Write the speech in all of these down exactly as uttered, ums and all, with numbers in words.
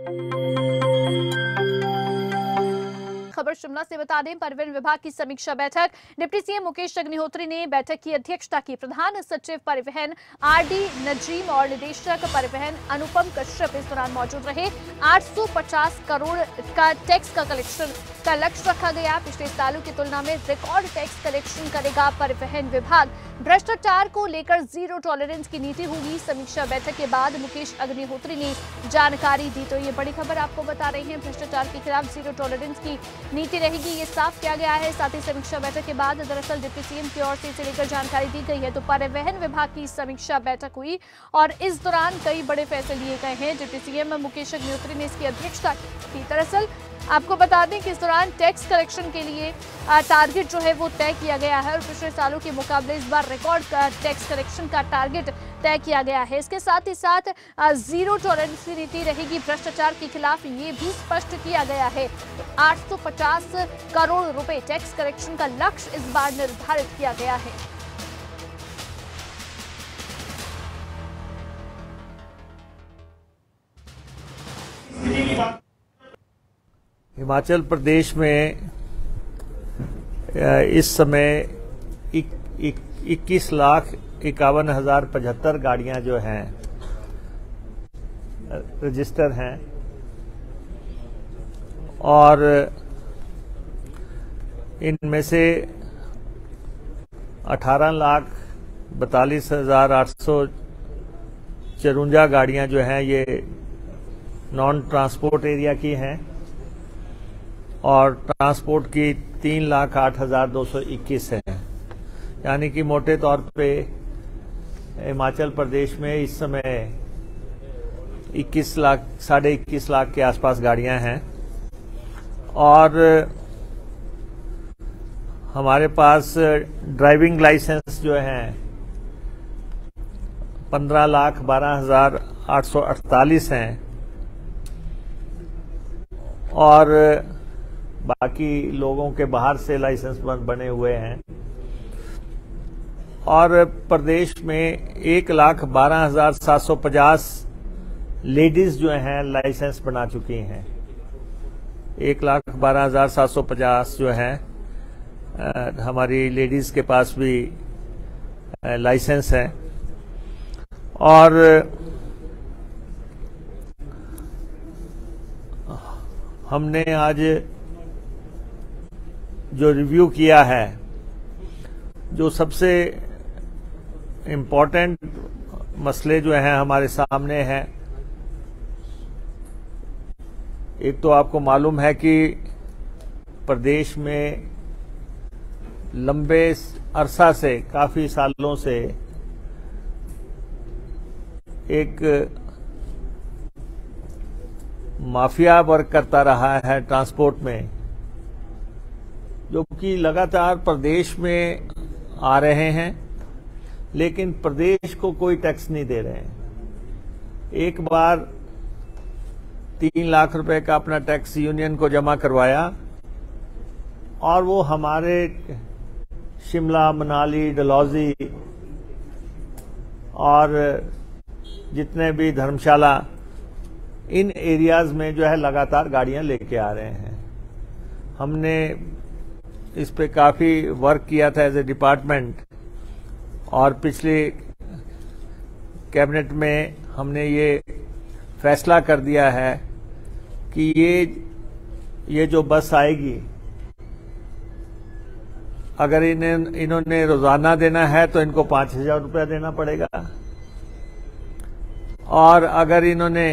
खबर शिमला से बता दें, परिवहन विभाग की समीक्षा बैठक। डिप्टी सीएम मुकेश अग्निहोत्री ने बैठक की अध्यक्षता की। प्रधान सचिव परिवहन आर डी नजीम और निदेशक परिवहन अनुपम कश्यप इस दौरान मौजूद रहे। आठ सौ पचास करोड़ का टैक्स का कलेक्शन का लक्ष्य रखा गया। पिछले सालों की तुलना में रिकॉर्ड टैक्स कलेक्शन करेगा परिवहन विभाग। भ्रष्टाचार को लेकर जीरो टॉलरेंस की नीति होगी। समीक्षा बैठक के बाद मुकेश अग्निहोत्री ने जानकारी दी। तो ये बड़ी खबर आपको बता रही है, भ्रष्टाचार के खिलाफ जीरो टॉलरेंस की नीति रहेगी, ये साफ किया गया है। साथ ही समीक्षा बैठक के बाद दरअसल डिप्टी सीएम की ओर से इसे लेकर जानकारी दी गई है। तो परिवहन विभाग की समीक्षा बैठक हुई और इस दौरान कई बड़े फैसले लिए गए हैं। डिप्टी सीएम मुकेश अग्निहोत्री ने इसकी अध्यक्षता की। दरअसल आपको बता दें कि इस दौरान टैक्स कलेक्शन के लिए टारगेट जो है वो तय किया गया है और पिछले सालों के मुकाबले इस बार रिकॉर्ड टैक्स कलेक्शन का टारगेट तय किया गया है। इसके साथ ही साथ जीरो टॉलरेंस की नीति रहेगी भ्रष्टाचार के खिलाफ, ये भी स्पष्ट किया गया है। आठ सौ पचास करोड़ रुपए टैक्स कलेक्शन का लक्ष्य इस बार निर्धारित किया गया है। हिमाचल प्रदेश में इस समय इक्कीस लाख इक्यावन हजार पचहत्तर गाड़ियां जो हैं रजिस्टर हैं और इनमें से अठारह लाख बतालीस हजार आठ सौ चरुंजा गाड़ियां जो हैं ये नॉन ट्रांसपोर्ट एरिया की हैं और ट्रांसपोर्ट की तीन लाख आठ हजार दो सौ इक्कीस है। यानी कि मोटे तौर पे हिमाचल प्रदेश में इस समय इक्कीस लाख साढ़े इक्कीस लाख के आसपास गाड़ियां हैं और हमारे पास ड्राइविंग लाइसेंस जो हैं पंद्रह लाख बारह हजार आठ सौ अड़तालीस हैं और बाकी लोगों के बाहर से लाइसेंस बने हुए हैं और प्रदेश में एक लाख बारह हजार सात सौ पचास लेडीज जो हैं लाइसेंस बना चुकी हैं। एक लाख बारह हजार सात सौ पचास जो हैं हमारी लेडीज के पास भी लाइसेंस है और हमने आज जो रिव्यू किया है, जो सबसे इम्पोर्टेंट मसले जो हैं हमारे सामने हैं, एक तो आपको मालूम है कि प्रदेश में लंबे अरसा से काफी सालों से एक माफिया वर्क करता रहा है ट्रांसपोर्ट में, जो कि लगातार प्रदेश में आ रहे हैं लेकिन प्रदेश को कोई टैक्स नहीं दे रहे हैं। एक बार तीन लाख रुपए का अपना टैक्स यूनियन को जमा करवाया और वो हमारे शिमला, मनाली, डलहौजी और जितने भी धर्मशाला इन एरियाज में जो है लगातार गाड़ियां लेके आ रहे हैं। हमने इस पे काफी वर्क किया था एज ए डिपार्टमेंट और पिछले कैबिनेट में हमने ये फैसला कर दिया है कि ये ये जो बस आएगी, अगर इन्हें इन्होंने रोजाना देना है तो इनको पांच हजार रुपया देना पड़ेगा और अगर इन्होंने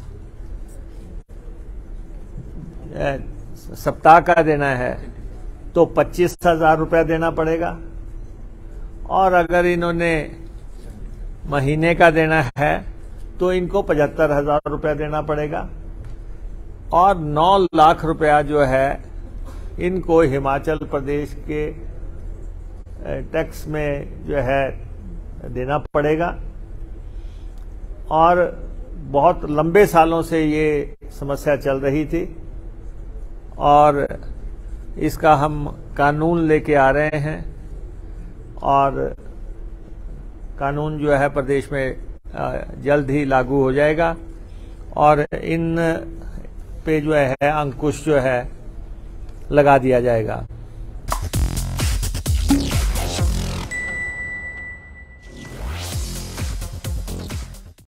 सप्ताह का देना है तो पच्चीस हजार रुपया देना पड़ेगा और अगर इन्होंने महीने का देना है तो इनको पचहत्तर हजार रुपया देना पड़ेगा और नौ लाख रुपया जो है इनको हिमाचल प्रदेश के टैक्स में जो है देना पड़ेगा। और बहुत लंबे सालों से ये समस्या चल रही थी और इसका हम कानून लेके आ रहे हैं और कानून जो है प्रदेश में जल्द ही लागू हो जाएगा और इन पे जो है अंकुश जो है लगा दिया जाएगा।